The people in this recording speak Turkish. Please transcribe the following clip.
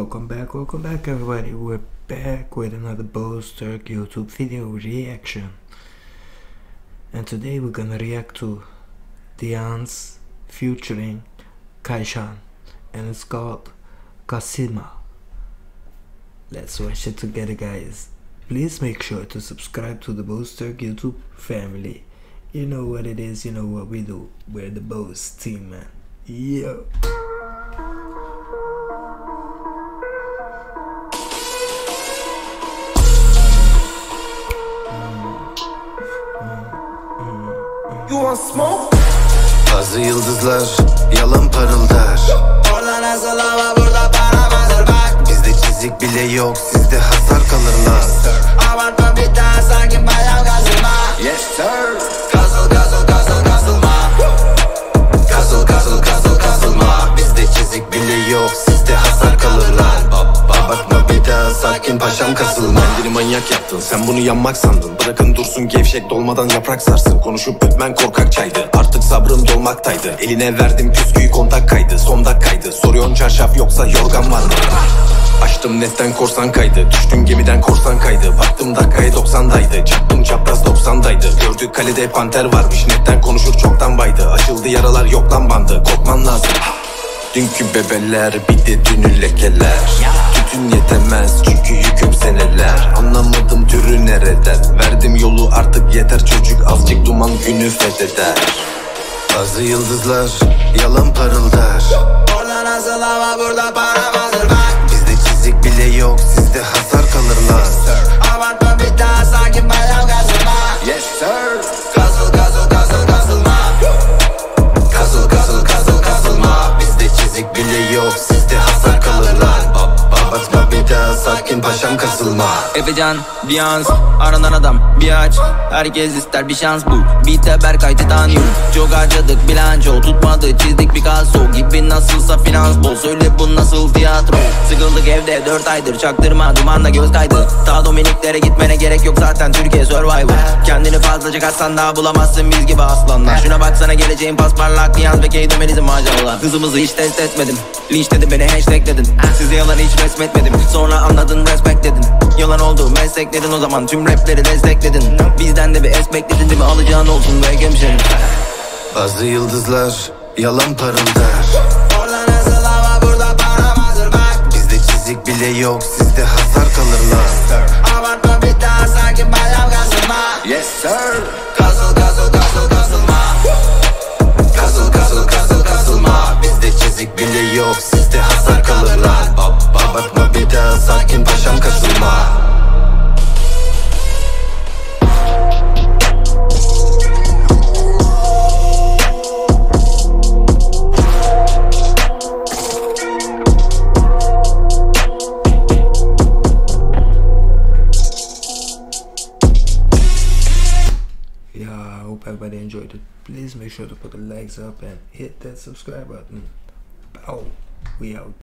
welcome back everybody. We're back with another BozeTurk YouTube video reaction. And today we're gonna react to Dianz featuring Keişan, and it's called Kasılma. Let's watch it together, guys. Please make sure to subscribe to the BozeTurk YouTube family. You know what it is, you know what we do. We're the Boze team, man. Yo. You want smoke? Bazı yıldızlar yalan parıldar. Orada nasıl hava, burada para vardır bak. Bizde çizik bile yok, sizde hasar kalırlar. Abartma bir daha, sanki bayağı kasılma. Yes sir. Kasılma. Kasılma. Bizde çizik bile yok, sizde hasar kalırlar. Abartma bir daha, sakin paşam kasılma. Kendini manyak yaptın, sen bunu yanmak sandın. Bırakın dursun gevşek, dolmadan yaprak sarsın. Konuşup öpmen korkak çaydı, artık sabrım dolmaktaydı. Eline verdim püsküyü, kontak kaydı, son dakikaydı. Soruyorsun çarşaf yoksa yorgan var mı? Açtım netten korsan kaydı, düştün gemiden korsan kaydı. Baktım dakikaya 90'daydı, çaktım çapraz 90'daydı. Gördük kalede panter varmış, netten konuşur çoktan baydı. Açıldı yaralar, yok lan bandı, korkman lazım. Dünkü bebeler, bir de dünü lekeler. Tütün yetemez çünkü yüküm seneler. Anlamadım türü nereden, verdim yolu artık yeter. Çocuk azıcık duman günü fetheder. Bazı yıldızlar yalan parıldar. Orada nasıl hava, burada para vardır bak. Bizde çizik bile yok, sizde hasar kalırlar. Abartma bir daha, sanki bayağı kasılma. Yes sir. Kasılma. Bizde çizik bile yok, sizde hasar kalırlar. Abartma bir daha, sakin paşam kasılma. Efecan, Dianz, aranan adam bir aç. Herkes ister bir şans bu. Beat'e Berkay Titaniyum. Çok harcadık bilanço, tutmadı çizdik Picasso gibi. Nasılsa finans bol, söyle bu nasıl tiyatro. Sıkıldık evde 4 aydır, çaktırma dumanla göz kaydı. Ta Dominiklere gitmene gerek yok zaten, Türkiye Survivor. Kendini fazlaca katsan daha bulamazsın biz gibi aslanlar. Şuna baksana, geleceğin pasparlak. Dianz ve Keişan maşallah. Hızımızı hiç test etmedim, linçledin beni, hashtagledin. Size yalan hiç resmetmedim, sonra anladın respect dedin. Yalan oldu mesleklerin, o zaman tüm rapleri destekledin. Bizden de bir es bekledin değil mi, alacağın olsun be hemşerim. Bazı yıldızlar yalan parıldar. Orada nasıl hava, burada para vardır bak. Bizde çizik bile yok, sizde hasar kalırlar. Abartma bir daha, sanki bayağı kasılma. Yes sir. Kasılma. Bizde çizik bile yok, sizde hasar kalırlar. Abartma bir daha, sakin paşam kasılma. Yeah, I hope everybody enjoyed it. Please make sure to put the likes up and hit that subscribe button. Bow. We out.